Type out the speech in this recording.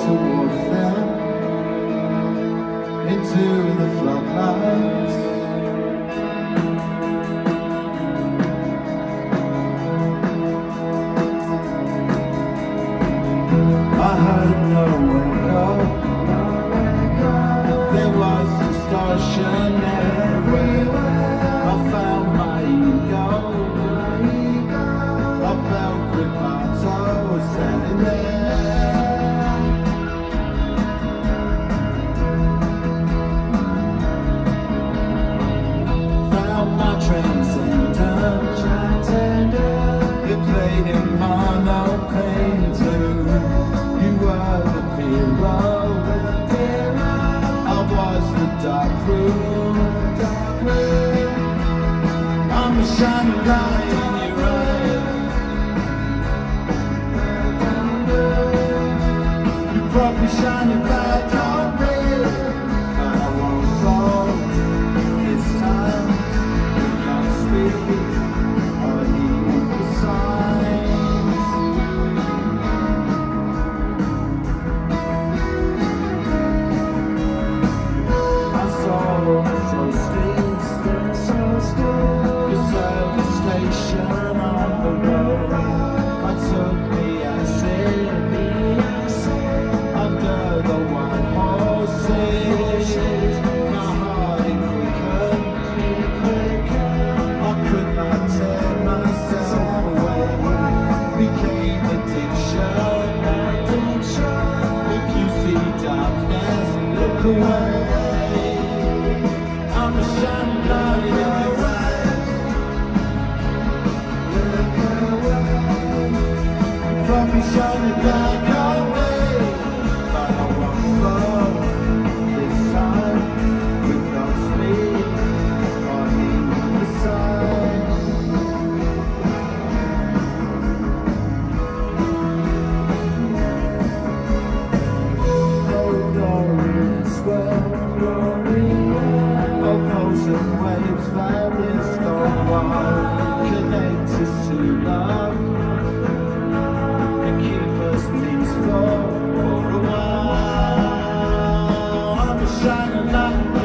towards them, into the floodlights. I heard nowhere go. There was distortion everywhere. I found my ego. I felt with my toes standing there. Found my transcendence. It played in mono pain too. You were the hero. I was the dark room. I'm a shining light in your eyes. You brought me shining light on me, but I won't fall this time. Do not speak or heed the signs. I saw those streets, station on the road. I took the acid under the white horses. My heart it quickened. I could not tear myself away. Became addiction. If you see darkness, look away. I'm a shining light in your eyes. From me shining light on me, but I won't fall this time. With no speed or heed the signs. Oh, glorious world, opposing waves, various stone walls, connect us to love. Keep us peaceful for a while. I'm a shining light.